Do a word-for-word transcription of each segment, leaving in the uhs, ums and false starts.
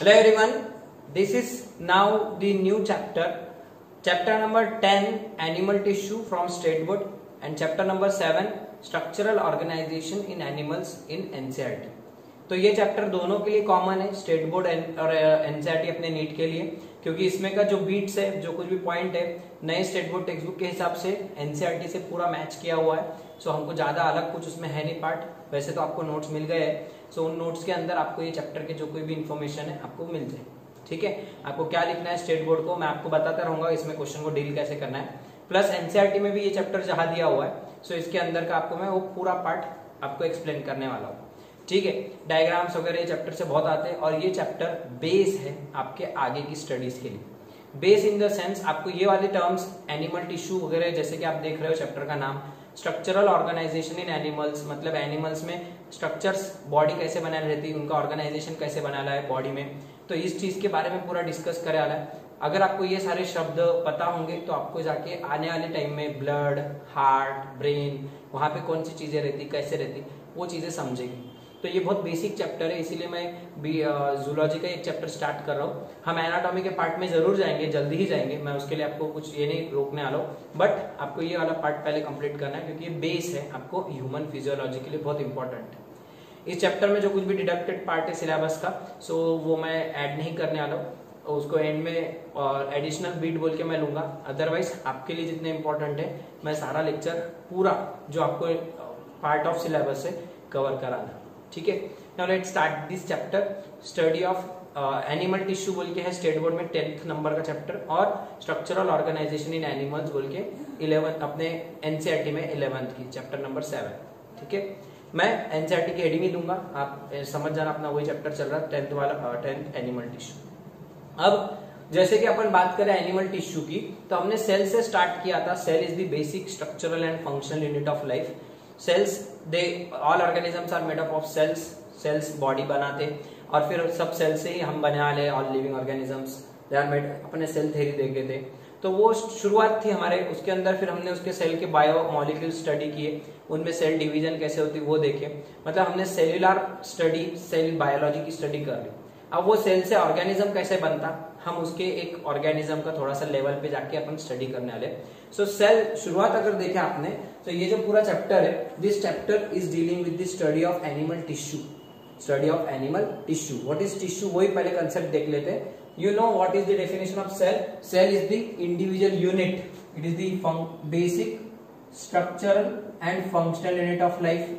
Hello everyone, this is now the new chapter, chapter number ten, animal tissue from state board, and chapter number seven, structural organization in animals in N C E R T. तो ये chapter दोनों के लिए common है, state board और NCERT अपने NEET के लिए, क्योंकि इसमें का जो बीट्स है, जो कुछ भी पॉइंट है, नए स्टेट बोर्ड टेक्स्ट बुक के हिसाब से एनसीईआरटी से पूरा मैच किया हुआ है। सो हमको ज्यादा अलग कुछ उसमें है नहीं पार्ट, वैसे तो आपको नोट्स मिल गए हैं। सो उन नोट्स के अंदर आपको ये चैप्टर के जो कोई भी इन्फॉर्मेशन है आपको मिल जाए। ठीक है, आपको क्या लिखना है स्टेट बोर्ड को मैं आपको बताता रहूंगा, इसमें क्वेश्चन को डील कैसे करना है। प्लस एनसीईआरटी में भी ये चैप्टर जहां दिया हुआ है, सो इसके अंदर का आपको मैं वो पूरा पार्ट आपको एक्सप्लेन करने वाला हूँ। ठीक है, डायग्राम्स वगैरह ये चैप्टर से बहुत आते हैं और ये चैप्टर बेस है आपके आगे की स्टडीज के लिए। बेस इन द सेंस आपको ये वाले टर्म्स एनिमल टिश्यू वगैरह, जैसे कि आप देख रहे हो चैप्टर का नाम स्ट्रक्चरल ऑर्गेनाइजेशन इन एनिमल्स, मतलब एनिमल्स में स्ट्रक्चर्स, बॉडी कैसे बनाई रहती है, उनका ऑर्गेनाइजेशन कैसे बनाना है बॉडी में, तो इस चीज के बारे में पूरा डिस्कस करे वाला है। अगर आपको ये सारे शब्द पता होंगे तो आपको जाके आने वाले टाइम में ब्लड, हार्ट, ब्रेन, वहां पे कौन सी चीजें रहती, कैसे रहती, वो चीजें समझेगी। तो ये बहुत बेसिक चैप्टर है, इसीलिए मैं भी जूलॉजी का एक चैप्टर स्टार्ट कर रहा हूँ। हम एनाटॉमी के पार्ट में जरूर जाएंगे, जल्दी ही जाएंगे, मैं उसके लिए आपको कुछ ये नहीं रोकने वाला हूँ, बट आपको ये वाला पार्ट पहले कंप्लीट करना है, क्योंकि ये बेस है आपको ह्यूमन फिजियोलॉजी के लिए बहुत इंपॉर्टेंट है। इस चैप्टर में जो कुछ भी डिडक्टेड पार्ट है सिलेबस का, सो वो मैं ऐड नहीं करने वाला हूँ, उसको एंड में और एडिशनल बीट बोल के मैं लूंगा। अदरवाइज आपके लिए जितने इंपॉर्टेंट है मैं सारा लेक्चर पूरा जो आपको पार्ट ऑफ सिलेबस है कवर कराना। ठीक है, now let's start this chapter, study of animal tissue बोल के है स्टेट बोर्ड में टेंथ नंबर का चैप्टर, और स्ट्रक्चरल ऑर्गेनाइजेशन इन एनिमल्स बोल के इलेवन अपने एनसीईआरटी में इलेवेंथ की चैप्टर नंबर सेवन। ठीक है, मैं एनसीईआरटी की हेडिंग ही दूंगा, आप समझ जाना, अपना वही चैप्टर चल रहा है टेंथ वाला, टेंथ एनिमल टिश्यू। अब जैसे कि अपन बात करें एनिमल टिश्यू की, तो हमने सेल से स्टार्ट किया था। Cell is the basic structural and functional unit of life. Cells, they all organisms are made up of cells. Cells body बनाते और फिर सब सेल से ही हम बना ले all living organisms, they are made, अपने सेल थ्योरी देखे थे, तो वो शुरुआत थी हमारे। उसके अंदर फिर हमने उसके सेल के बायो मॉलिक्यूल स्टडी किए, उनमें सेल डिवीजन कैसे होती वो देखे, मतलब हमने सेल्यूलर स्टडी, सेल बायोलॉजी की स्टडी कर ली। अब वो सेल से ऑर्गेनिज्म कैसे बनता, हम उसके एक ऑर्गेनिज्म का थोड़ा सा लेवल पे जाके अपन स्टडी करने वाले। सो सेल शुरुआत अगर देखे आपने, तो ये जो पूरा चैप्टर है, this chapter is dealing with the study of animal tissue. Study of animal tissue, what is tissue, वही पहले कंसेप्ट देख लेते हैं। You know what is the definition of cell? Cell is the individual unit, it is the basic structural and functional unit of life.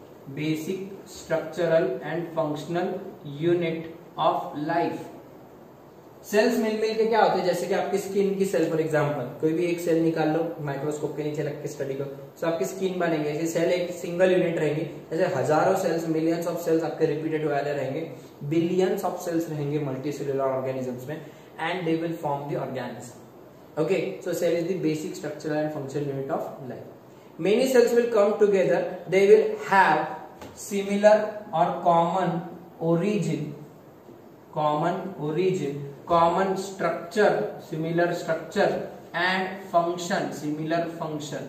Basic structural and functional unit of life. Cells मिल मिल के क्या होते हैं, जैसे कि आपकी skin की सेल, फॉर एग्जांपल कोई भी एक सेल निकाल लो माइक्रोस्कोप के नीचे रख के स्टडी करो, तो आपकी स्किन बनेंगे। ऐसे सेल एक सिंगल यूनिट रहेंगी, जैसे हजारों सेल्स, मिलियंस ऑफ सेल्स आपके रिपीटेड वाले रहेंगे, बिलियंस ऑफ सेल्स रहेंगे मल्टी सेलुलर ऑर्गेनिजम्स में, and they will form the organism. Okay, so cell is the basic structural and functional unit of life. Many cells will come together, they will have similar और common origin, common origin, common structure, similar structure, and function, similar function.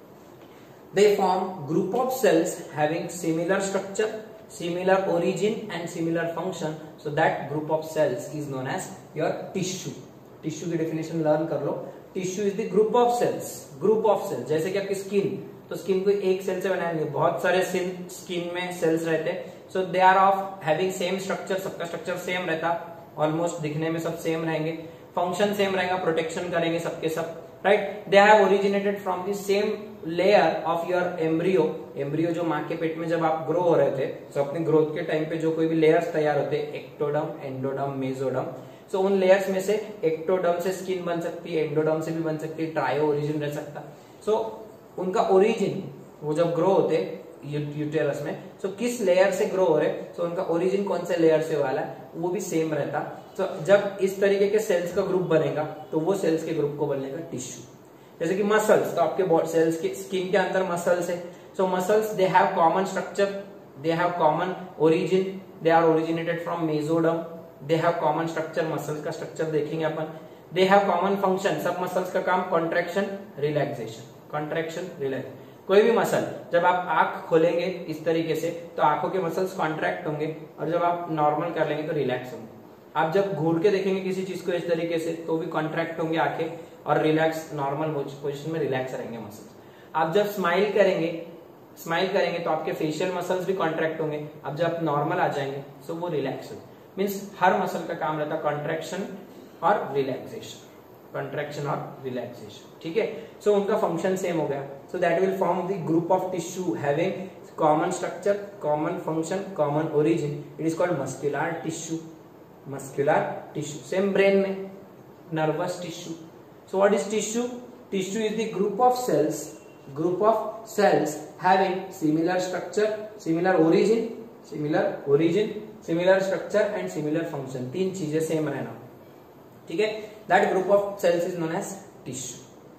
They form group of cells having similar structure, similar origin, and similar function. So that group of cells is known as your tissue. Tissue की definition learn कर लो। Tissue is the group of cells, group of cells. जैसे कि आपकी skin, तो skin को एक cell से बनाया नहीं, बहुत सारे स्किन में सेल्स रहते हैं। So they are of having same structure, सबका स्ट्रक्चर सेम रहता, ऑलमोस्ट दिखने में सब सेम रहेंगे, फंक्शन सेम रहेगा, प्रोटेक्शन करेंगे सबके सब, right. They have originated from the same layer of your embryo. Embryo जो माँ के पेट में जब आप ग्रो हो रहे थे, तो अपने ग्रोथ के टाइम पे जो कोई भी लेयर्स तैयार होते हैं, एक्टोडर्म, एंडोडर्म, मेसोडर्म, सो उन लेयर्स में से एक्टोडर्म से स्किन बन सकती है, एंडोडर्म से भी बन सकती है, ट्रायो ओरिजिन रह सकता। सो उनका ओरिजिन, वो जब ग्रो होते यूटेरस में, सो so, किस लेयर से ग्रो हो रहे, सो so, उनका ओरिजिन कौन से लेयर से वाला है वो भी सेम रहता। तो so, जब इस तरीके के सेल्स का ग्रुप बनेगा, तो वो सेल्स के ग्रुप को बनेगा टिश्यू। जैसे कि मसल्स, तो आपके सेल्स के स्किन के अंदर मसल्स है, so muscles they have common structure, they have common origin, they are originated from mesoderm, they have common structure, muscles का स्ट्रक्चर देखेंगे अपन। दे हैव कॉमन फंक्शन, सब मसल्स का काम कॉन्ट्रैक्शन, रिलैक्सेशन, कॉन्ट्रैक्शन, रिलैक्सेशन। कोई भी muscle, जब आप आंख खोलेंगे इस तरीके से, तो आंखों के मसल्स कॉन्ट्रैक्ट होंगे, और जब आप नॉर्मल कर लेंगे तो रिलैक्स होंगे। आप जब घूर के देखेंगे किसी चीज को इस तरीके से तो भी कॉन्ट्रैक्ट होंगे आंखें और रिलैक्स नॉर्मल पोजिशन में रिलैक्स रहेंगे मसल्स। आप जब स्माइल करेंगे स्माइल करेंगे तो आपके फेशियल मसल्स भी कॉन्ट्रैक्ट होंगे। अब जब आप नॉर्मल आ जाएंगे तो वो रिलैक्स हो, मीन्स हर मसल का काम रहता है कॉन्ट्रैक्शन और रिलैक्सेशन, कॉन्ट्रैक्शन और रिलैक्सेशन, ठीक है। सो उनका फंक्शन सेम हो गया। So that will form the group of tissue having common structure, common function, common origin. It is called muscular tissue, muscular tissue. Same brain में nervous tissue. So what is tissue? Tissue is the group of cells, group of cells having similar structure, similar origin, similar origin, similar structure and similar function। तीन चीजें same रहना, ठीक है। That group of cells is known as tissue।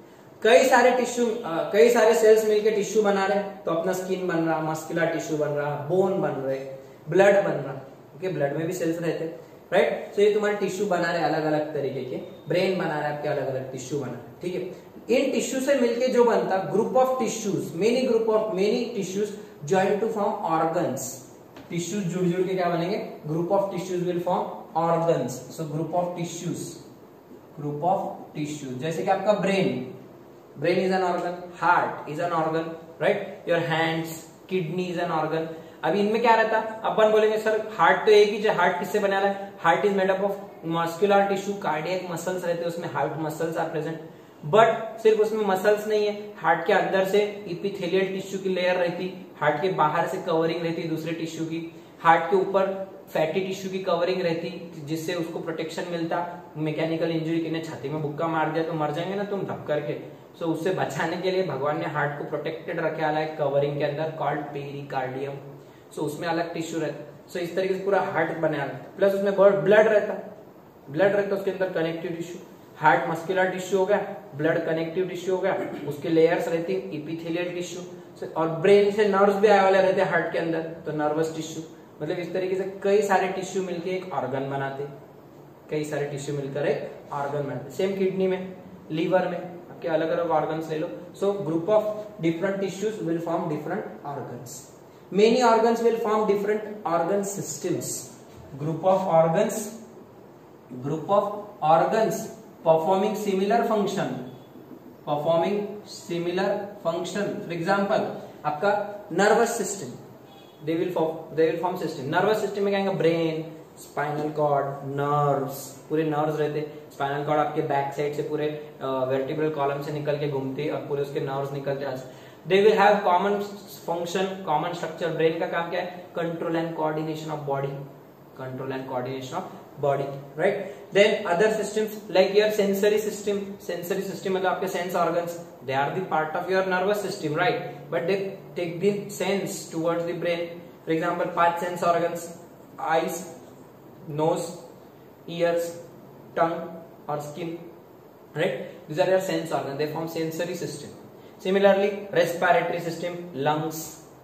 कई सारे tissue कई सारे sales मिलके टिश्यू बना रहे हैं, तो अपना स्किन बन रहा, मस्कुलर टिश्यू बन रहा, बोन बन रहे, ब्लड बन रहा, ओके। ब्लड में भी सेल्स रहते हैं, राइट। सो ये तुम्हारे टिश्यू बना रहे अलग अलग तरीके के, ब्रेन बना रहा है आपके अलग अलग टिश्यू बना रहे, ठीक है। इन टिश्यू से मिलके जो बनता group of tissues, many group of many tissues join to form organs. Tissues जुड़ जुड़ के क्या बनेंगे? Group of tissues will form organs. So group of tissues, group of tissues, जैसे कि आपका brain, brain is an organ, heart is an organ, right. Your hands, kidney is an organ. अभी इनमें क्या रहता? अपन बोलेंगे सर हार्ट तो एक ही है, हार्ट किससे बना है? Heart is made up of muscular tissue, cardiac muscles रहते हैं उसमें, heart muscles are present. But सिर्फ उसमें मसल्स नहीं है, हार्ट के अंदर से इपिथेलियल टिश्यू की लेयर रहती, हार्ट के बाहर से कवरिंग रहती दूसरे टिश्यू की, हार्ट के ऊपर फैटी टिश्यू की कवरिंग रहती जिससे उसको प्रोटेक्शन मिलता। मैकेनिकल इंजरी किने छाती में बुक्का मार दिया तो मर जाएंगे ना तुम धप करके, सो उससे बचाने के लिए भगवान ने हार्ट को प्रोटेक्टेड रखा है कवरिंग के अंदर, कॉल्ड पेरिकार्डियम। सो उसमें अलग टिश्यू रहता, सो इस तरीके से पूरा हार्ट बना, प्लस उसमें ब्लड रहता, ब्लड रहता उसके अंदर connective tissue. Heart muscular tissue हो गया, ब्लड कनेक्टिव टिश्यू हो गया, उसके लेयर्स रहती इपिथेलियल टिश्यू, और ब्रेन से नर्व्स भी आए वाले रहते हैं हार्ट के अंदर, तो नर्वस टिश्यू। मतलब इस तरीके से कई सारे टिश्यू मिलकर एक ऑर्गन बनाते, कई सारे टिश्यू मिलकर एक ऑर्गन बनाते। सेम किडनी में, लीवर में, आपके अलग अलग ऑर्गन्स ले लो। So group of different tissues will form different organs. Many organs will form different organ systems. Group of organs, group of organs performing similar function, performing similar function। For example, आपका nervous system, they will form they will form system। nervous system में क्या आएगा? brain, spinal cord, nerves, पूरे nerves रहते। spinal cord आपके back side से पूरे vertebral column से निकल के घूमते और पूरे उसके nerves निकलते हैं। they will have common function, common structure। brain का काम क्या है? control and coordination of body, control and coordination of body, right। then other systems like your sensory system, sensory system मतलब आपके sense organs, they are the part of your nervous system, right, but they take the sense towards the brain। for example, पांच sense organs, eyes, nose, ears, tongue or skin, right, these are your sense organs, they form sensory system। similarly respiratory system, lungs,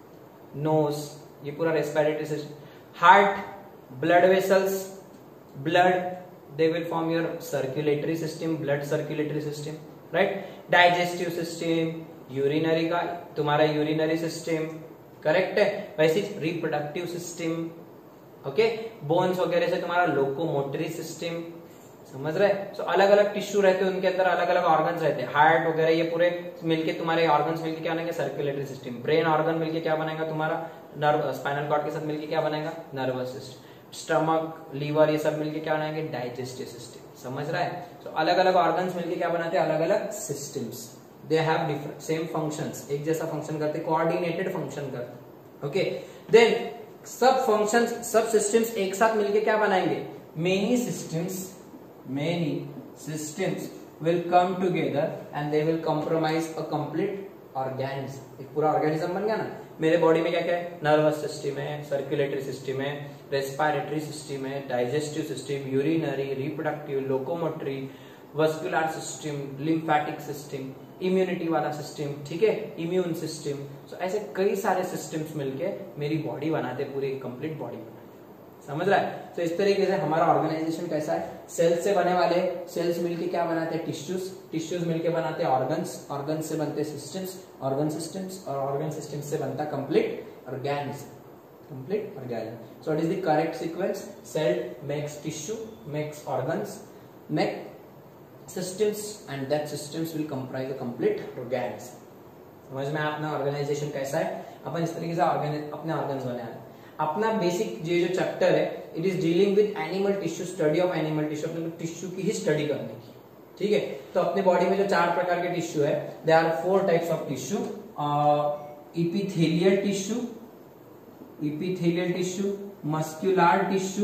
nose, ये पूरा respiratory system। heart, blood vessels, blood, they will form your circulatory system, blood circulatory system, right। digestive system, urinary का तुम्हारा urinary system, correct है। वैसे reproductive system, okay. bones वगैरह से तुम्हारा locomotory system, समझ रहे? सो so, अलग अलग टिश्यू रहते हैं, उनके अंदर अलग अलग ऑर्गन्स रहते हैं। हार्ट वगैरह ये पूरे मिलके तुम्हारे ऑर्गन्स मिलके क्या बनेंगे? Circulatory system. ब्रेन ऑर्गन मिलके क्या बनेगा? तुम्हारा नर्व, स्पाइनल कॉर्ड के साथ मिलके क्या बनेगा? Nervous system. स्टमक, लीवर, ये सब मिलके क्या बनाएंगे? Digestive system. समझ रहा है? सो अलग अलग ऑर्गन्स मिलके क्या बनाते हैं? अलग अलग systems. They have different same functions, एक जैसा फंक्शन करते, कोऑर्डिनेटेड फंक्शन करते, ओके। देन सब फंक्शंस, सब सिस्टम्स एक साथ मिलके क्या बनाएंगे? Many systems, many systems will come together and they will comprise a complete organism। एक पूरा ऑर्गेनिज्म बन गया ना। मेरे बॉडी में क्या क्या है? नर्वस सिस्टम है, सर्कुलेटरी सिस्टम है, रेस्पिरेटरी सिस्टम है, digestive system, urinary, reproductive, locomotory, vascular system, lymphatic system, immunity वाला सिस्टम, ठीक है, इम्यून सिस्टम। सो ऐसे कई सारे सिस्टम्स मिलके मेरी बॉडी बनाते, पूरी कंप्लीट बॉडी बनाते। समझ रहा है? तो इस तरीके से हमारा ऑर्गेनाइजेशन कैसा है? सेल्स से बने वाले, सेल्स मिलके क्या बनाते हैं? टिश्यूज, टिश्यूज मिलके बनाते हैं ऑर्गन्स, ऑर्गन्स से बनते सिस्टम्स, ऑर्गन सिस्टम्स, और ऑर्गन सिस्टम्स से बनता complete organism. complete organism. So it is the correct sequence. Cell makes tissue, makes organs, make systems, and that systems will comprise a complete organism. समझ में अपना organisation कैसा है, अपन इस तरीके से अपने ऑर्गन्स बनाए. अपना बेसिक ये जो चैप्टर है, it is dealing with animal tissue, study of animal tissue, अपने टिश्यू की ही स्टडी करने की. ठीक है, तो अपने बॉडी में जो चार प्रकार के टिश्यू है, they are four types of tissue. Epithelial tissue, epithelial tissue, muscular tissue,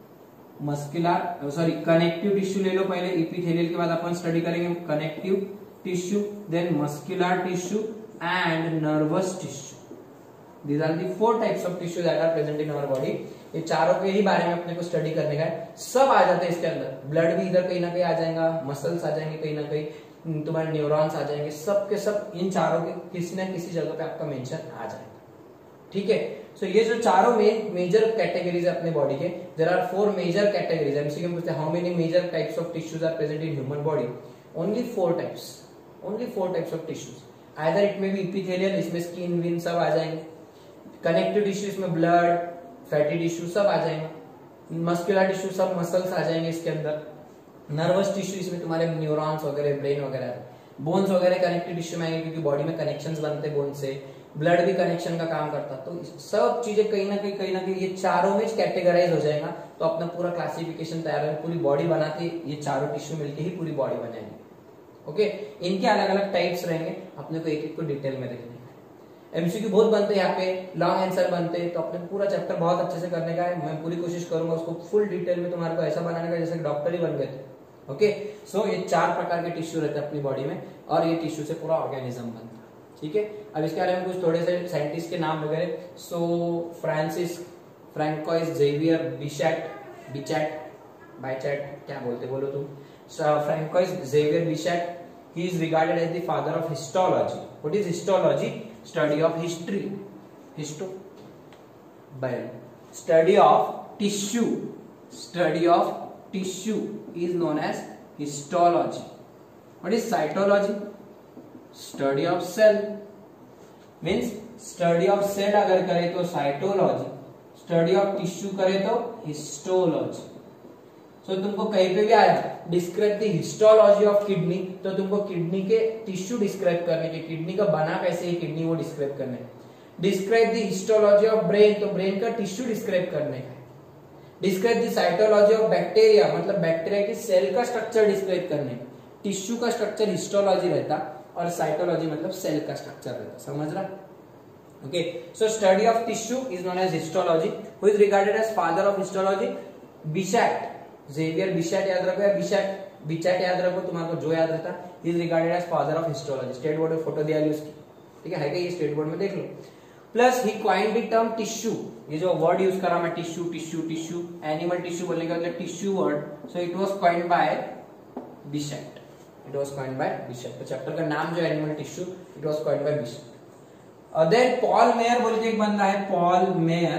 muscular sorry connective tissue ले लो पहले. इपिथेलियल के बाद अपन स्टडी करेंगे connective tissue, then muscular tissue and nervous tissue. These are the four types of tissue that are present in our body. ये चारों के ही बारे में अपने को स्टडी करने का है. सब आ जाते हैं इसके अंदर. ब्लड भी इधर कहीं ना कहीं आ जाएगा, मसल्स आ जाएंगे कहीं ना कहीं, तुम्हारे न्यूरॉन्स आ जाएंगे, सब के सब इन चारों के किसी न किसी जगह पे आपका मेंशन आ जाएगा. ठीक है, सो so ये जो चारों में मेजर कैटेगरीज है अपने बॉडी के, there are four major categories. MCQ में पूछते हैं how many major types of tissues are present in human body. Only four types, only four types of tissues. Either it may be epithelial, इसमें skin विन सब आ जाएंगे. Connective tissue, इसमें blood, fatty tissue सब आ जाएंगे. मस्कुलर टिश्यू, सब मसल्स आ जाएंगे इसके अंदर. नर्वस टिश्यू, इसमें तुम्हारे न्यूरॉन्स वगैरह, ब्रेन वगैरह. बोन्स वगैरह कनेक्टिव टिश्यू में आएंगे क्योंकि बॉडी में कनेक्शंस बनते हैं बोन से. ब्लड भी कनेक्शन का काम करता. तो सब चीजें कहीं ना कहीं कहीं ना कहीं ये चारों में कैटेगराइज हो जाएगा. तो अपना पूरा क्लासिफिकेशन तैयार है. पूरी बॉडी बनाती ये चारों टिश्यू मिलकर ही पूरी बॉडी बनेगी. ओके, इनके अलग अलग टाइप्स रहेंगे, अपने को एक एक को डिटेल में देखने. एमसीक्यू बहुत बनते हैं यहाँ पे, लॉन्ग आंसर बनते हैं, तो अपने पूरा चैप्टर बहुत अच्छे से करने का है. मैं पूरी कोशिश करूंगा उसको फुल डिटेल में तुम्हारे को ऐसा बनाने का जैसे डॉक्टर ही बन गए थे. ओके, सो ये चार प्रकार के टिश्यू रहते हैं अपनी बॉडी में, और ये टिश्यू से पूरा ऑर्गेनिज्म बनता है. ठीक है, अब इसके बारे में कुछ थोड़े से साइंटिस्ट के नाम वगैरह. So Francis François Xavier Bichat, Bichat Bichat क्या बोलते बोलो तुम. François Xavier Bichat, he is regarded as the father of histology. What is histology? Study of history, histo biology. Study of tissue, study of tissue is known as histology. What is cytology? Study of cell, means study of cell अगर करें तो cytology, study of tissue करें तो histology. सो so, तुमको कहीं पे भी आया describe the histology of kidney, तो तुमको किडनी के टिश्यू डिस्क्राइब करने के, किडनी का बना कैसे है किडनी वो डिस्क्राइब करने. Describe the histology of brain, तो ब्रेन का टिश्यू डिस्क्राइब करने का. Describe the cytology of bacteria, मतलब बैक्टीरिया की सेल का स्ट्रक्चर डिस्क्राइब करने का. टिश्यू का स्ट्रक्चर हिस्टोलॉजी रहता और साइटोलॉजी मतलब सेल का स्ट्रक्चर रहता. समझ रहा? Okay, so study of tissue is known as histology. Who is regarded as father of histology? Bichat, Xavier Bichat याद रखो, या बिचैट बिचैट याद रखो, तुम्हारे को जो याद रहता. He is regarded as father of histology. State board में फोटो दिया है उसकी. ठीक है, है क्या ये स्टेट बोर्ड में देख लो. Plus he coined the term tissue, ये जो वर्ड यूज करा मैं tissue tissue tissue, animal tissue बोलने का मतलब tissue word. So it was coined by Bichat, it was coined by Bichat. तो चैप्टर का नाम जो animal tissue, it was coined by Bichat. Then Paul Mayer बोल के एक बंदा है, Paul Mayer,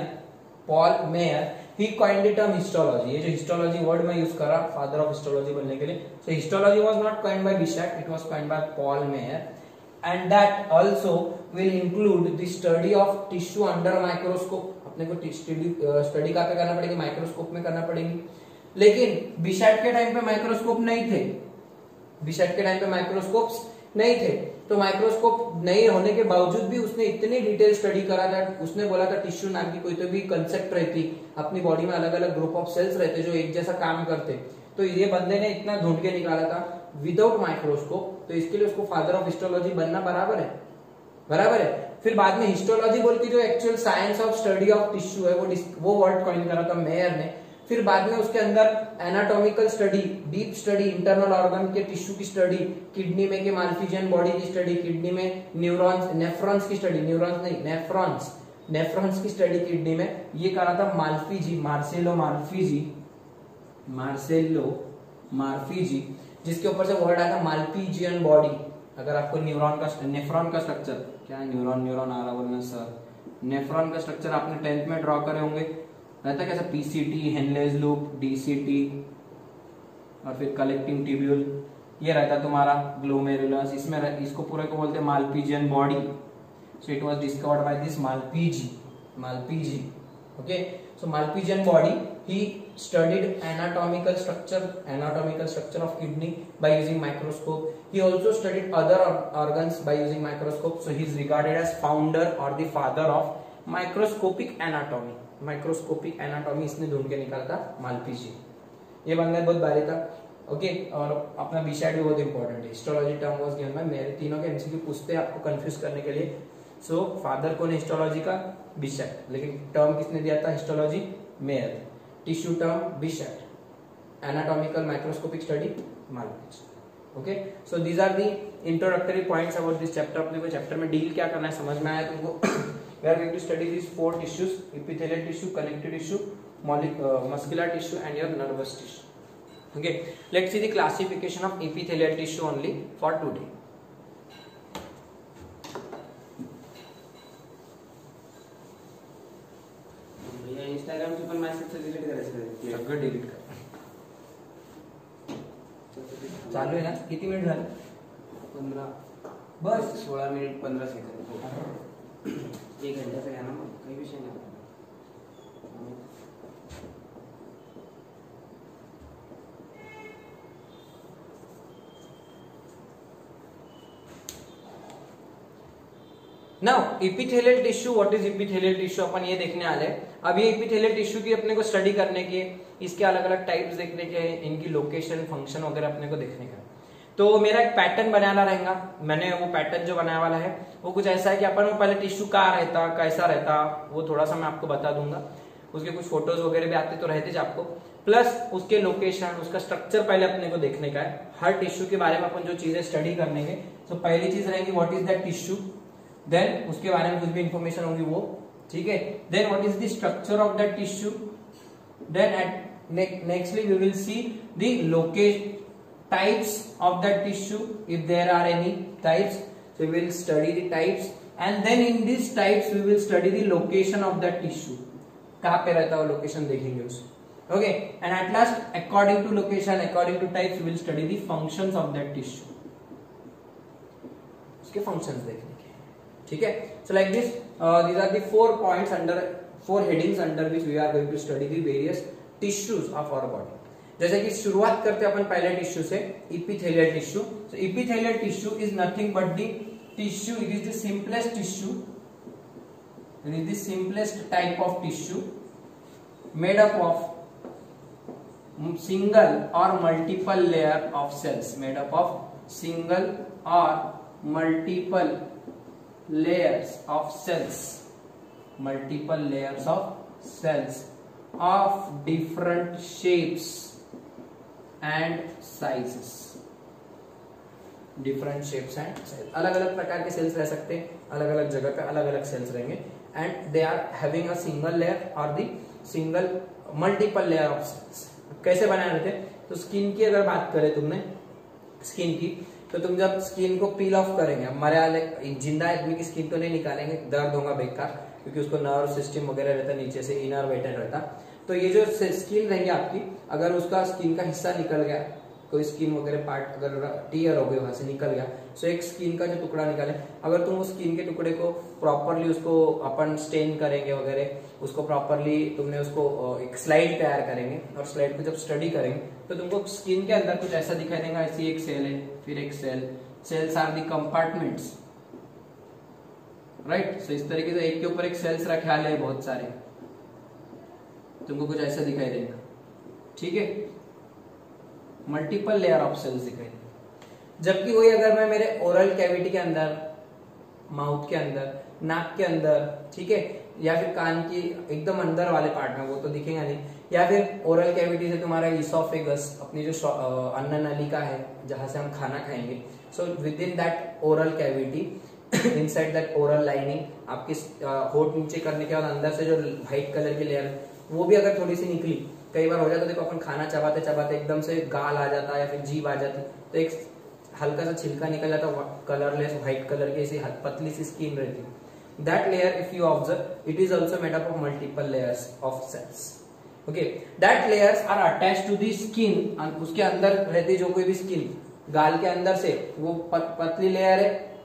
Paul Mayer, he coined the term histology. ये जो histology word मैं यूज करा father of histology बनने के लिए. So histology was not coined by Bichat, it was coined by Paul Meyer, and that also will include the study of tissue under microscope. अपने को study study कहाँ पे करना पड़ेगी? माइक्रोस्कोप में करना पड़ेगी. लेकिन बिचैट के टाइम पे माइक्रोस्कोप नहीं थे. बिचैट के टाइम पे माइक्रोस्कोप्स नहीं थे, तो माइक्रोस्कोप नहीं होने के बावजूद भी उसने इतनी डिटेल स्टडी करा था. उसने बोला था टिश्यू नाम की कोई तो भी कंसेप्ट रहती, अपनी बॉडी में अलग अलग ग्रुप ऑफ सेल्स रहते जो एक जैसा काम करते. तो ये बंदे ने इतना ढूंढ के निकाला था विदाउट माइक्रोस्कोप, तो इसके लिए उसको फादर ऑफ हिस्टोलॉजी बनना बराबर है, बराबर है. फिर बाद में हिस्टोलॉजी बोल के जो actual science of study of tissue है वो वो वर्ड कॉइन करा था मेयर ने. फिर बाद में उसके अंदर anatomical study, deep study, internal organ के टिश्यू की स्टडी, किडनी में के माल्फिजियन बॉडी की स्टडी, किडनी में न्यूरॉन्स नेफ्रॉन्स की स्टडी, न्यूरॉन्स नहीं नेफ्रॉन्स, नेफ्रॉन्स की स्टडी किडनी में, ये करा था माल्फीजी, मार्सेलो माल्फीजी, मार्सेलो मार्फीजी, जिसके ऊपर से वर्ड आया था माल्पीजियन बॉडी. अगर आपको न्यूरॉन का नेफ्रॉन का स्ट्रक्चर, क्या न्यूरॉन न्यूरॉन आ रहा बोलना सर, नेफ्रॉन का स्ट्रक्चर आपने टेंथ में ड्रॉ करे होंगे, रहता कैसा पीसीटी, हेनलेज लूप, डीसीटी और फिर कलेक्टिंग ट्यूब्यूल, ये रहता तुम्हारा ग्लोमेरुलस. इसमें इसको पूरे को बोलते हैं Malpighian body. So it was discovered by this Malpighi, Malpighi. Okay, so Malpighian body, he studied anatomical structure, anatomical structure of kidney by using microscope. He also studied other or organs by using microscope. So he is regarded as founder or the father of microscopic anatomy. Microscopic anatomy इसने ढूंढ के निकाला था Malpighian. ये बंदा बहुत भारी था. ओके okay, और अपना बीसाइड भी बहुत इंपॉर्टेंट है. Histology term was given by मेरे तीनों के एमसीक्यू पूछते हैं आपको कंफ्यूज करने के लिए. सो so, फादर कौन है हिस्टोलॉजी का? बिशप. लेकिन टर्म किसने दिया था histology? Mayer. Tissue term Bichat. Anatomical microscopic study Malpighian. Okay, so these are the introductory points about this chapter. अपने को चैप्टर में डील क्या करना है समझ में आया तुमको? We are going to study this four tissues: epithelial tissue, connective tissue, muscular tissue and your nervous tissue. Okay, let's see the classification of epithelial tissue only for today. भैया Instagram चे पण मेसेज डिलीट करायचे, सगळं delete कर. चालू आहे ना? किती मिनिट झाले? पंधरा. बस सोळा मिनिट पंधरा सेकंड. एक घंट्याचा घ्या ना, मग काही विषय नाही. Now epithelial tissue, what is epithelial tissue अपन ये देखने वाले हैं. अब ये एपिथेलियल टिश्यू की अपने को स्टडी करने की, इसके अलग अलग टाइप्स देखने के, इनकी लोकेशन, फंक्शन वगैरह अपने को देखने का. तो मेरा एक पैटर्न बनाना रहेगा. मैंने वो पैटर्न जो बनाने वाला है वो कुछ ऐसा है कि अपन को पहले टिश्यू कहाँ रहता, कैसा रहता, वो थोड़ा सा मैं आपको बता दूंगा. उसके कुछ फोटोज वगैरह भी आते तो रहते आपको, प्लस उसके लोकेशन, उसका स्ट्रक्चर पहले अपने को देखने का है. हर टिश्यू के बारे में अपन जो चीजें स्टडी करने के. तो पहली चीज रहेगी what is that tissue, then उसके बारे में कुछ भी इंफॉर्मेशन होगी वो, ठीक है. Then what is the structure of that tissue, then at nextly we will see the location, types of that tissue if there are any types. So we will study the types and then in these types we will study the location of that tissue. कहाँ पे रहता है वो location देखेंगे उसको. Okay, and at last according to location, according to types we will study the functions of that tissue. उसके functions देखने के, ठीक है. So like this, uh, these are the four points under, four headings under which we are going to study the various tissues of our body. जैसे कि शुरुआत करते हैं अपन पहले टिश्यू से, epithelial tissue. So epithelial tissue is nothing but the tissue, it is the simplest tissue, it is the simplest type of tissue made up of single और multiple layer of cells, made up of single और multiple layers of cells, multiple layers of cells of different shapes and sizes. Different shapes and size, अलग अलग प्रकार के sales रह सकते हैं, अलग अलग जगह पे अलग अलग सेल्स रहेंगे. And they are having a single layer और the single multiple layer of cells. कैसे बनाए रहते हैं? तो स्किन की अगर बात करें तुमने, स्किन की, तो तुम जब स्किन को पील ऑफ करेंगे, मरे वाले जिंदा आदमी की स्किन तो नहीं निकालेंगे, दर्द होगा बेकार, क्योंकि उसको नर्व सिस्टम वगैरह रहता है, नीचे से इनर वेटेड रहता. तो ये जो स्किन रहेगी आपकी, अगर उसका स्किन का हिस्सा निकल गया, कोई स्किन वगैरह पार्ट अगर टीयर हो गए वहां से निकल गया, सो एक स्किन का जो टुकड़ा निकाले, अगर तुम उस स्किन के टुकड़े को प्रॉपरली उसको अपन स्टेन करेंगे वगैरह, उसको प्रॉपरली तुमने उसको एक स्लाइड तैयार करेंगे और स्लाइड को जब स्टडी करेंगे तो तुमको स्किन के अंदर कुछ ऐसा दिखाई देगा. ऐसी एक सेल है, फिर एक cell, cells are the compartments, right. So इस तरीके से एक के ऊपर एक सेल्स रखे आले हैं बहुत सारे, तुमको कुछ ऐसा दिखाई देगा, ठीक है. मल्टीपल लेयर ऑफ सेल्स दिखाई देगा. जबकि वही अगर मैं मेरे ओरल कैविटी के अंदर, माउथ के अंदर, नाक के अंदर, ठीक है, या फिर कान की एकदम अंदर वाले पार्ट में, वो तो दिखेगा नहीं, या फिर ओरल कैविटी से तुम्हारा इसोफेगस, अपनी जो अन्न नलिका है जहां से हम खाना खाएंगे, so within that oral cavity, inside that oral lining, आपकी होठ नीचे करने के बाद अंदर से जो व्हाइट कलर की लेयर, वो भी अगर थोड़ी सी निकली, कई बार हो जाता है, देखो अपन खाना चबाते चबाते एकदम से गाल आ जाता है या फिर जीभ आ जाती, तो एक हल्का सा छिलका निकल जाता, कलरलेस व्हाइट कलर की ऐसी पतली सी स्किन रहती. That layer if you observe, it is also made up of multiple layers of cells. Okay, that layers are attached to the skin. उसके अंदर रहती जो कोई भी स्किन, गाल के अंदर से वो पत, पतली लेयर है,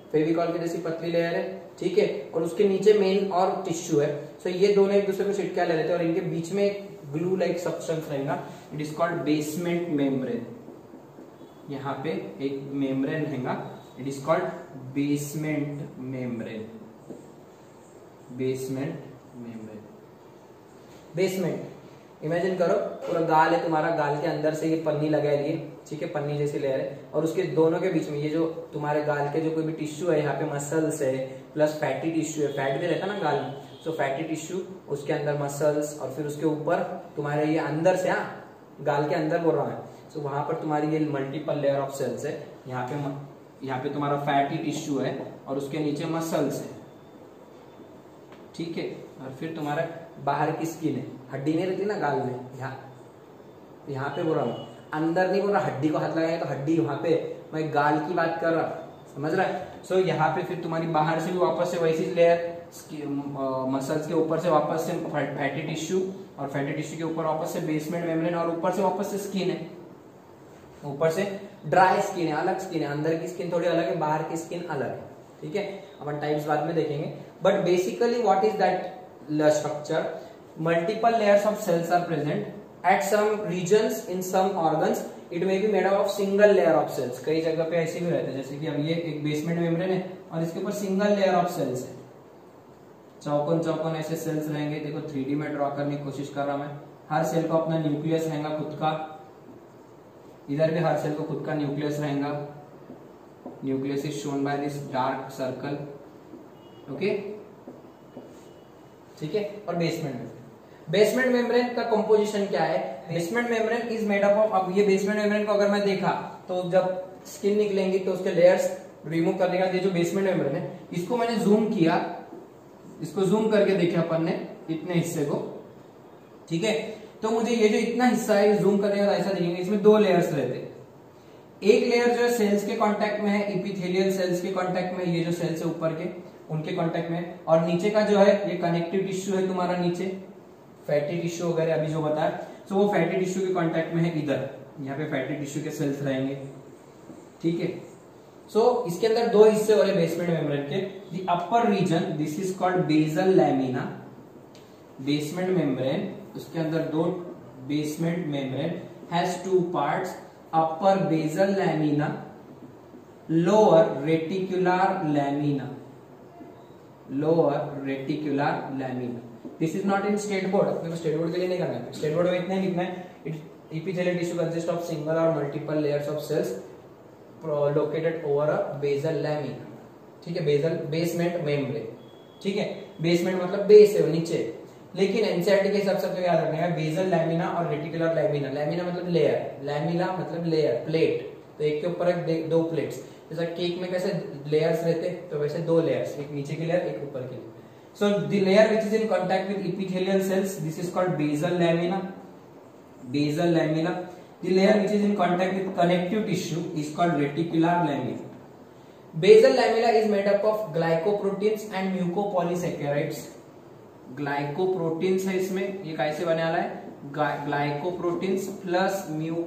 फेविकॉल की जैसी पतली लेयर है, ठीक है, और उसके नीचे मेन और टिश्यू है। सो so, ये दोनों एक दूसरे को चिटका ले लेते हैं और इनके बीच में एक ग्लू लाइक सब्सटेंस रहेगा, it is called basement membrane. यहाँ पे एक मेम्ब्रेन रहेगा, it is called basement membrane. Basement membrane, basement imagine करो पूरा गाल है तुम्हारा, गाल के अंदर से ये पन्नी लगा है, ठीक है, पन्नी जैसी लेयर है, और उसके दोनों के बीच में ये जो तुम्हारे गाल के जो कोई भी टिश्यू है, यहाँ पे मसल्स है प्लस फैटी टिश्यू है, फैट भी रहता है ना गाल में, सो फैटी टिश्यू, उसके अंदर मसल्स, और फिर उसके ऊपर तुम्हारे ये अंदर से, हाँ गाल के अंदर बोल रहा है, सो वहां पर तुम्हारी ये मल्टीपल लेयर ऑफ सेल्स है। यहाँ पे यहाँ पे तुम्हारा फैटी टिश्यू है और उसके नीचे मसल्स है, ठीक है, और फिर तुम्हारा बाहर की स्किन है, हड्डी नहीं रहती ना गाल में, यहाँ यहाँ पे बोल रहा हूँ, अंदर नहीं बोल रहा, हड्डी को हाथ लगाएंगे तो हड्डी वहां पे, मैं गाल की बात कर रहा, समझ रहा है। सो so, यहाँ पे फिर तुम्हारी बाहर से भी वापस से वैसी लेयर, मसल्स के ऊपर से वापस से फैटी टिश्यू, और फैटी टिश्यू के ऊपर वापस से बेसमेंट मेम्ब्रेन, और ऊपर से वापस से स्किन है, ऊपर से ड्राई स्किन है, अलग स्किन है, अंदर की स्किन थोड़ी अलग है, बाहर की स्किन अलग है, ठीक है, अपन टाइप्स बाद में देखेंगे। But basically what is that structure, multiple layers of cells are present at some regions in some organs, it may be made up of single layer of cells. कई जगह पे ऐसे भी रहते हैं, जैसे कि अब ये एक बेसमेंट मेम्ब्रेन है और इसके ऊपर सिंगल लेयर ऑफ सेल्स है, चौकोन चौकोन ऐसे सेल्स रहेंगे, देखो थ्री डी में ड्रॉ करने की कोशिश कर रहा मैं। हर सेल को अपना न्यूक्लियस रहेगा खुद का, इधर भी हर सेल को खुद का न्यूक्लियस रहेगा, nucleus is shown by this dark circle, okay, ठीक है। और बेसमेंट मेम्ब्रेन, बेसमेंट मेम्ब्रेन का कंपोजिशन क्या है, basement membrane is made up of, अब ये बेसमेंट मेम्ब्रेन को अगर मैं देखा तो जब स्किन निकलेंगी तो उसके लेयर्स रिमूव करने का, ये जो बेसमेंट मेम्ब्रेन है इसको मैंने जूम किया, इसको जूम करके देखा अपन ने इतने हिस्से को, ठीक है, तो मुझे ये जो इतना हिस्सा है जूम करने का ऐसा देखेंगे, इसमें दो लेयर्स रहते हैं, एक लेयर जो है सेल्स के कांटेक्ट में है, एपिथेलियल सेल्स के कांटेक्ट में, ये जो सेल्स है ऊपर के उनके कांटेक्ट में, और नीचे का जो है ये कनेक्टिव टिश्यू है तुम्हारा, नीचे फैटी टिश्यू वगैरह अभी जो बताया, तो वो फैटी टिश्यू के कांटेक्ट में है, इधर यहाँ पे फैटी टिश्यू के सेल्स रहेंगे, ठीक है। सो so, इसके अंदर दो हिस्से हो रहे बेसमेंट मेम्ब्रेन के, the upper region this is called basal lamina, basement membrane, उसके अंदर दो basement membrane has two parts, upper basal lamina, lower reticular lamina, lower reticular lamina. This is not in state board, अपने को state board के लिए नहीं करना है, स्टेट बोर्ड में इतना ही लिखना है, epithelial tissue consist of single और multiple layers of cells located over a basal lamina, ठीक है, बेसल बेसमेंट मेम्ब्रेन, ठीक है, बेसमेंट मतलब बेस है नीचे, लेकिन एनसीईआरटी के हिसाब से तो याद रखना है बेसल लैमिना और रेटिकुलर लैमिना, लैमिना मतलब लेयर, लैमिना मतलब लेयर, प्लेट, तो एक के ऊपर एक दो प्लेट्स, जैसा केक में कैसे लेयर्स रहते तो वैसे दो लेयर्स, एक नीचे की लेयर एक ऊपर की layer. So the layer which is in contact with epithelial cells, this is called basal lamina, basal lamina. The layer which is in contact with connective tissue is called reticular lamina. Basal lamina is made up of glycoproteins and mucopolysaccharides, glycoproteins है इसमें, ये कैसे बने वाला है, glycoproteins plus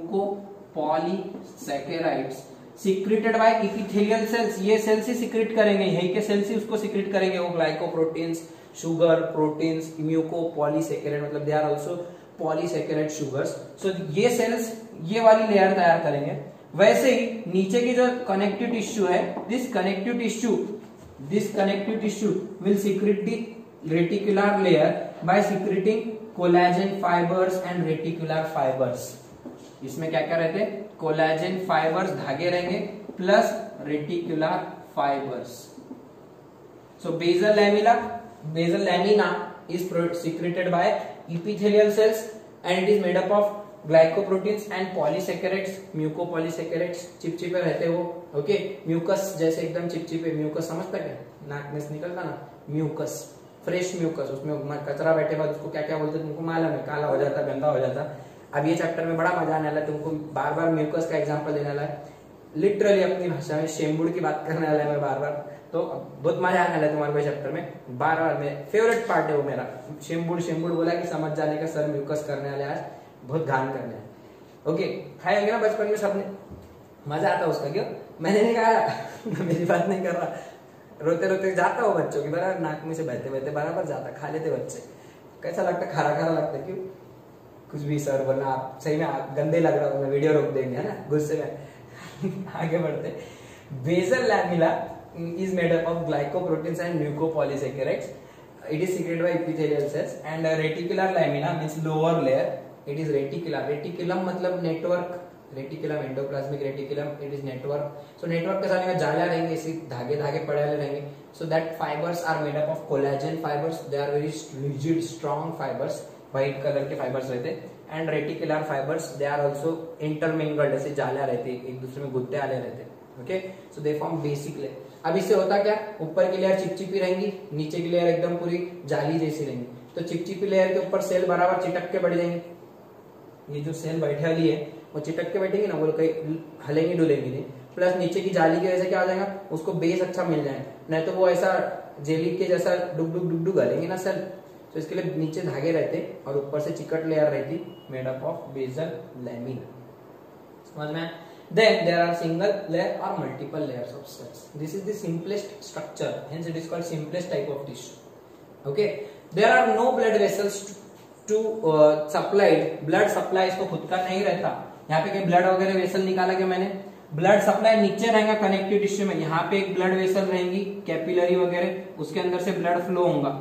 mucopolysaccharides secreted by epithelial cells, ये cells ही secrete करेंगे, यही के सेल्स ही उसको सिक्रेट करेंगे, वो ग्लाइकोप्रोटीन्स, शुगर प्रोटीन्स, म्यूकोपॉलीसैकेराइड मतलब they are also polysaccharide sugars. So ये सेल्स ये वाली लेयर तैयार करेंगे। वैसे ही नीचे की जो कनेक्टिव टिश्यू है, this connective tissue this connective tissue will secrete the reticular layer by secreting collagen fibres and reticular fibres. इसमें क्या क्या रहते हैं, कोलेजन फाइबर्स धागे रहेंगे plus reticular fibres. So basal lamina basal lamina is secreted by epithelial cells and it is made up of glycoproteins and polysaccharides, mucopolysaccharides, चिपचिपे रहते वो, ओके, म्यूकस जैसे एकदम चिपचिपे, म्यूकस समझता क्या, नाक में से निकलता ना म्यूकस, फ्रेश म्यूकस, उसमें कचरा बैठे बाद उसको क्या क्या बोलते तुमको मालूम है, काला हो जाता, गंदा हो जाता। अब ये चैप्टर में बड़ा मजा आने वाला है, तुमको बार बार म्यूकस का एग्जांपल देने वाला है, लिटरली अपनी भाषा में शेम्बुड़ की बात करने वाला है मैं बार बार, तो बहुत मजा आने वाला है तुम्हारे भाई चैप्टर में, बार बार में फेवरेट पार्ट है वो मेरा, शेम्बुड़ शेम्बुड़ बोला कि समझ जाने का, सर म्यूकस करने वाले आज बहुत घान करने हैं, ओके, खाए होंगे ना बचपन में सबने, मजा आता उसका, क्यों, मैंने नहीं खाया मेरी बात नहीं कर रहा, रोते रोते जाता हो बच्चों की बराबर, नाक में से बहते बहते बराबर जाता, खा लेते बच्चे। कैसा लगता, खारा खारा लगता, क्यों? कुछ भी सर बोलना, आप सही में आप गंदे लग रहा हो, वीडियो रोक देंगे, है ना, गुस्से में। आगे बढ़ते। Basal lamina is made up of glycoproteins and mucopolysaccharides. It is secreted by epithelial cells. And uh, reticular lamina means lower layer. It is reticular. Reticulum मतलब network. Reticulum, endoplasmic reticulum. It is network. So network के साथ में जालियां रहेंगे, इसी धागे धागे पड़े रहेंगे. So that fibers are made up of collagen fibers. They are very rigid, strong fibers. White color के fibers रहते. And reticular fibers, they are also intermingled. ऐसे जालियां रहती, एक दूसरे में गुत्ते आले रहते. Okay, so they form basic layer. अब इससे होता क्या, ऊपर की लेयर चिपचिपी रहेंगी, नीचे की लेयर एकदम पूरी जाली जैसी रहेंगी। तो चिपचिपी लेयर के ऊपर सेल बराबर चिटक के बढ़ जाएंगे। ये जो सेल बैठे वाली है वो चिटक के बैठेगी ना, वो कहीं हलेंगी डुलेंगी नहीं। प्लस नीचे की जाली की वजह से क्या हो जाएगा, उसको बेस अच्छा मिल जाएगा, नहीं तो वो ऐसा जेली के जैसा डुग डुग डुग डुग हलेंगे ना सेल। तो इसके लिए नीचे धागे रहते और ऊपर से चिकट लेयर रहती, made up of basal lamina. समझ में? Then there are single layer or multiple layers of cells. This is the simplest structure, hence it is called simplest type of tissue. Okay, there are no blood vessels to, to uh, supplied. Blood supply इसको खुद का नहीं रहता। यहाँ पे कोई blood वगैरह vessel निकाला कि मैंने, ब्लड सप्लाई नीचे रहेगा कनेक्टिव टिश्यू में। यहाँ पे एक ब्लड वेसल रहेंगी कैपिलरी वगैरह, उसके अंदर से ब्लड फ्लो होगा।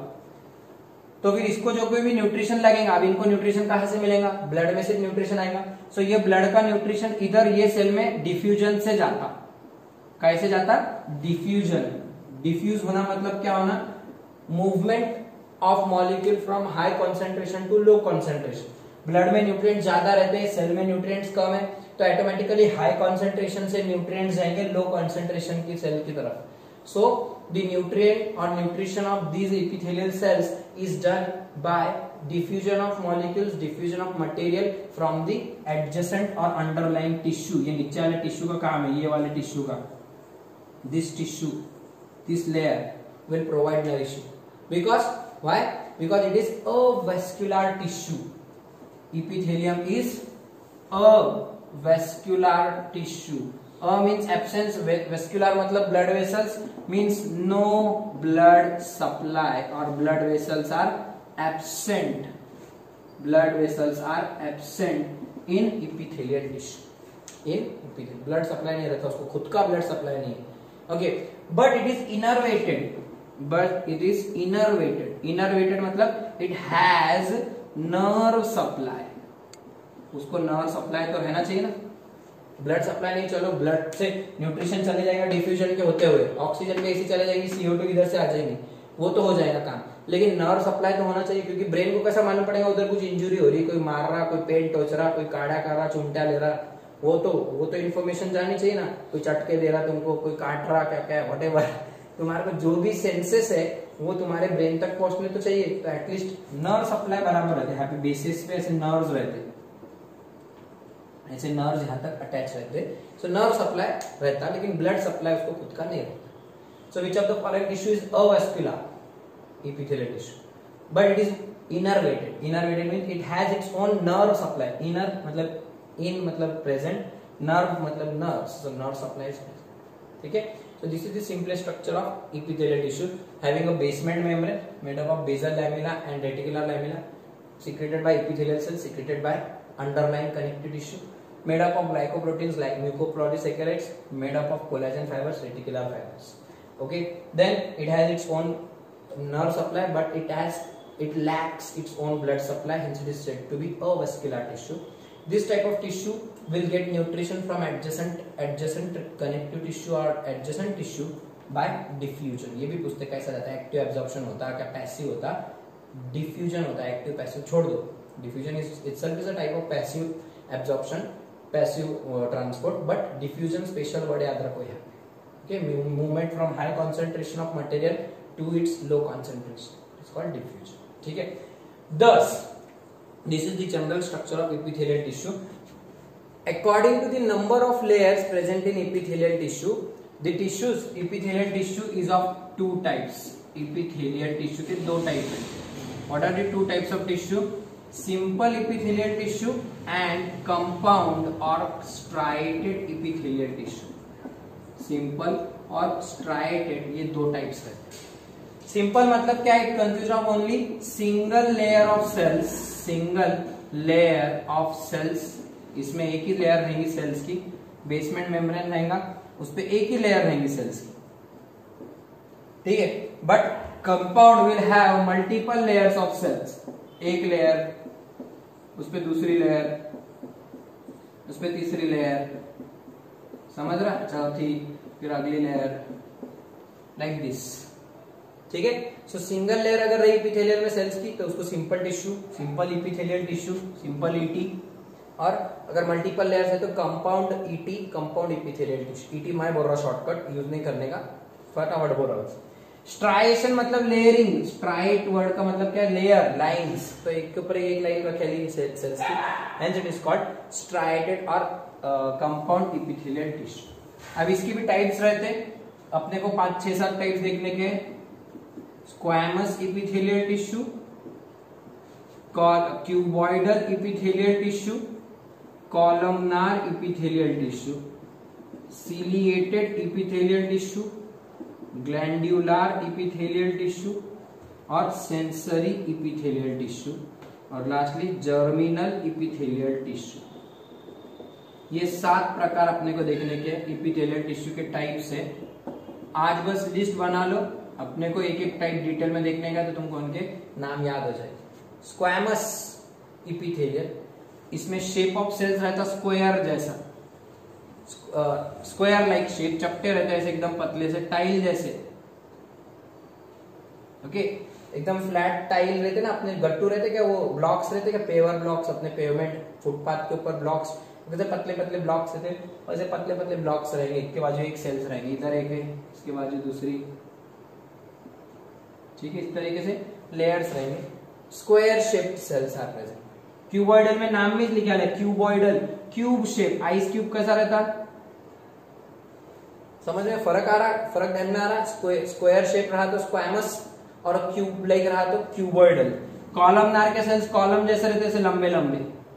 तो फिर इसको जो कोई भी न्यूट्रिशन लगेगा, अब इनको न्यूट्रिशन कहाँ से मिलेगा, ब्लड में से न्यूट्रिशन आएगा। सो ये ब्लड का न्यूट्रिशन इधर ये सेल में डिफ्यूजन से जाता। कैसे जाता? डिफ्यूजन। डिफ्यूज होना मतलब क्या होना, movement of molecule from high concentration to low concentration. Blood में न्यूट्रिएंट ज्यादा रहते हैं, सेल में न्यूट्रिएंट्स कम है, तो ऑटोमेटिकली हाई कॉन्सेंट्रेशन से न्यूट्रिएंट्स जाएंगे लो कॉन्सेंट्रेशन की सेल की तरफ। So the nutrient or nutrition of these epithelial cells is done by diffusion of molecules, diffusion of material from the adjacent or underlying tissue. ये नीचे वाले tissue का काम है, ये वाले टिश्यू का। This tissue, this layer will provide nourishment. Because why? Because it is a vascular tissue. Epithelium is a vascular tissue. A means absence, vascular मतलब blood vessels, means no blood supply or blood vessels are absent. Blood vessels are absent in epithelial tissue. In epithelial blood supply नहीं रहता, उसको खुद का blood supply नहीं है. Okay, but it is innervated. But it is innervated. Innervated मतलब it has nerve supply. उसको nerve supply तो रहना चाहिए ना। ब्लड सप्लाई नहीं, चलो ब्लड से न्यूट्रिशन चले जाएगा डिफ्यूजन के होते हुए, ऑक्सीजन भी ऐसी चले जाएगी, सी ओ टू इधर से आ जाएगी, वो तो हो जाएगा काम। लेकिन नर्व सप्लाई तो होना चाहिए, क्योंकि ब्रेन को कैसा मालूम पड़ेगा उधर कुछ इंजुरी हो रही, कोई मार रहा, कोई पेन टोच रहा, कोई काढ़ा कर रहा, चुंटा ले रहा, वो तो वो तो इन्फॉर्मेशन जानी चाहिए ना। कोई चटके दे रहा तुमको, कोई काट रहा, क्या क्या वट एवर, तुम्हारे को जो भी सेंसेस है वो तुम्हारे ब्रेन तक पहुंचने तो चाहिए। तो एटलीस्ट नर्व सप्लाई बराबर रहते हैं, यहाँ पे बेसिस पे ऐसे नर्व्स रहते हैं, ऐसे नर्व्स यहाँ तक अटैच रहते हैं। सो नर्व सप्लाई रहता है, लेकिन ब्लड सप्लाई उसको खुद का नहीं रहता। So which of the following tissue is avascular epithelial tissue, but it is innervated. Innervated means it has its own nerve supply. Inner मतलब in मतलब present, nerve मतलब nerves, so nerve supply is present. ठीक है? So this is the simplest structure of epithelial tissue, having a basement membrane made up of basal lamina and reticular lamina, secreted by epithelial cells, secreted by underlying connective tissue, made up of glycoproteins like mucopolysaccharides, made up of collagen fibers, reticular fibers. Okay, then it has its own nerve supply, but it has it lacks its own blood supply, hence it is said to be a vascular tissue. This type of tissue will get nutrition from adjacent adjacent connective tissue or adjacent tissue by diffusion. ये भी पूछते कैसा रहता है, active absorption होता है क्या passive होता है, डिफ्यूजन होता है, एक्टिव पैसिव छोड़ दो। Diffusion is itself is a type of passive absorption, passive transport, but diffusion special word याद रखो यहाँ। Okay, movement from high concentration of material to its low concentration, it's called diffusion. ठीक है? Thus, this is the general structure of epithelial tissue. According to the number of layers present in epithelial tissue, the tissues epithelial tissue is of two types. Epithelial tissue के दो type हैं. What are the two types of tissue? Simple epithelial tissue and compound or striated epithelial tissue. Simple और striated, ये दो types रहते हैं। Simple मतलब क्या है, consist of only single layer of cells, single layer of cells, इसमें एक ही लेयर रहेगी सेल्स की, बेसमेंट मेम्ब्रेन रहेगा, उस पे एक ही लेयर रहेंगी सेल्स की, ठीक है। But compound will have multiple layers of cells, एक लेयर, उस पे दूसरी लेयर, उस पे तीसरी लेयर, समझ रहा, चौथी, फिर अगली लेयर, लाइक दिस, ठीक है। सो सिंगल लेयर अगर रही इपिथेलियल में सेल्स की तो उसको simple tissue, simple epithelial tissue, simple ET, और अगर मल्टीपल लेयर्स है तो compound ET, compound epithelial tissue. ET मैं बोल रहा शॉर्टकट, यूज नहीं करने का, फटाफट बोल रहा हूँ। स्ट्राइएशन मतलब लेयरिंग, स्ट्राइट वर्ड का मतलब क्या है, लेयर, लाइंस, तो एक के ऊपर एक लाइन रखेली सेल्स की, hence it is called striated और कंपाउंड इपिथेलियल टिश्यू। अब इसकी भी टाइप्स रहते हैं अपने को, पांच छह सात टाइप्स देखने के। Squamous epithelial tissue, cuboidal epithelial tissue, columnar epithelial tissue, ciliated epithelial tissue, glandular epithelial tissue और सेंसरी इपिथेलियल टिश्यू, और लास्टली जर्मिनल इपिथेलियल टिश्यू। ये सात प्रकार अपने को देखने के इपिथेलियल टिश्यू के टाइप्स है। आज बस लिस्ट बना लो, अपने को एक एक टाइप डिटेल में देखने का तो तुमको उनके नाम याद हो जाएगा। स्क्वैमस इपिथेलियल, इसमें शेप ऑफ सेल्स रहता स्क्वायर जैसा, स्क्वायर लाइक शेप, चपटे रहते हैं ऐसे एकदम पतले से, टाइल जैसे, ओके okay? एकदम फ्लैट टाइल रहते ना, अपने गट्टू रहते क्या, वो ब्लॉक्स रहते क्या, पेवर ब्लॉक्स, अपने पेवमेंट फुटपाथ के ऊपर ब्लॉक्स, वैसे पतले पतले ब्लॉक्स रहते, वैसे पतले पतले ब्लॉक्स रहेंगे, एक के बाजू एक सेल्स रहेंगे, इधर एक है, इसके बाजू दूसरी, ठीक है, इस तरीके से लेयर्स रहेंगे। Square shaped cells are present. Cuboidal में नाम में लिखा है cuboidal, cube shape, ice cube कैसा रहता, समझ में फर्क आ रहा, फर्क ध्यान में आ रहा। स्क्वायर शेप रहा तो स्क्वैमस, और क्यूब लाइक रहा तो क्यूबॉइडल। कॉलमनार के सेल्स कॉलम जैसे रहते, ऐसे लंबे लंबे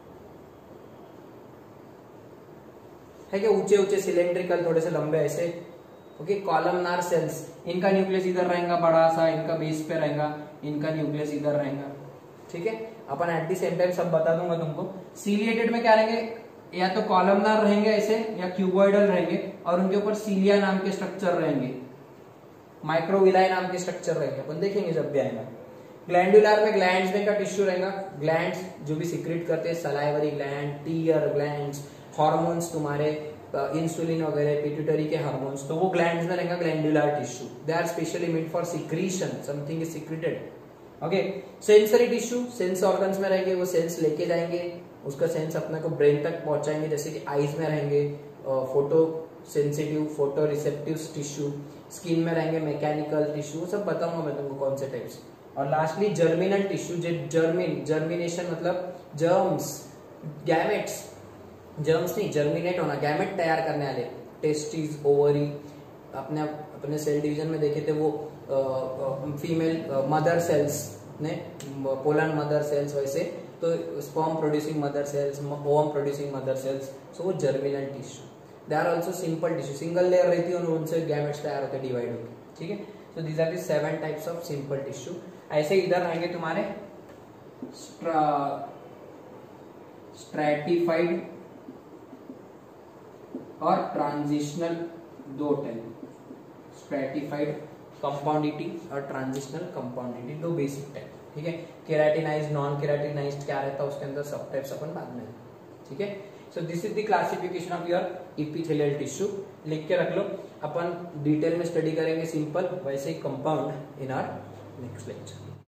है क्या, ऊंचे ऊंचे सिलेंड्रिकल, थोड़े से लंबे ऐसे, ओके। कॉलमनार सेल्स, इनका न्यूक्लियस इधर रहेगा बड़ा सा, इनका बेस पे रहेगा, इनका न्यूक्लियस इधर रहेगा, ठीक है। अपन एट दी सेम टाइम सब बता दूंगा तुमको। सीलिएटेड में क्या रहेंगे, या तो कॉलमनार रहेंगे ऐसे, या क्यूबॉइडल रहेंगे, और उनके ऊपर सीलिया नाम के स्ट्रक्चर रहेंगे, माइक्रोविलाई नाम के स्ट्रक्चर रहेंगे, अपन देखेंगे जब भी आएगा। ग्लैंडुलर में ग्लैंड्स में का टिश्यू रहेगा, ग्लैंड्स जो भी सिक्रेट करते हैं, salivary gland, tear glands, hormones तुम्हारे इंसुलिन वगैरह, पिट्यूटरी के हार्मोन्स, तो वो ग्लैंड्स में रहेगा glandular tissue. They are specially made for secretion, something is secreted, okay. Sensory tissue sense organs में रहेंगे, वो सेंस लेके जाएंगे, उसका सेंस अपने को ब्रेन तक पहुंचाएंगे, जैसे कि आईज में रहेंगे photo sensitive, photo receptive tissue, skin में रहेंगे मैकेनिकल टिश्यू, सब बताऊंगा मैं तुमको कौन से टाइप्स। और लास्टली जर्मिनल टिश्यू, जो जर्मिन, जर्मिनेशन मतलब जर्म्स, गैमेट्स, जर्म्स नहीं, जर्मिनेट होना, गैमेट तैयार करने वाले, टेस्टिस, ओवरी, अपने अपने सेल डिवीजन में देखे थे वो फीमेल मदर सेल्स ने, पोलन मदर सेल्स, वैसे तो sperm producing mother cells, ovum producing mother cells, so वो germinal tissue. They are also simple tissue, single layer रहती है और उनसे गैमेट्स तैयार होते हैं डिवाइड होकर, ठीक है। So these are the seven types of simple tissue. ऐसे इधर रहेंगे तुम्हारे स्ट्रैटिफाइड और ट्रांजिशनल, दो टाइप, स्ट्रैटिफाइड कंपाउंडिटी और ट्रांजिशनल कंपाउंडिटी, दो बेसिक टाइप, ठीक है। केराटिनाइज्ड, नॉन केराटिनाइज्ड क्या रहता है उसके अंदर, सब टाइप्स अपन बाद में, ठीक है। So this is the classification of your epithelial tissue, लिख के रख लो, अपन डिटेल में स्टडी करेंगे सिंपल, वैसे ही compound in our next lecture.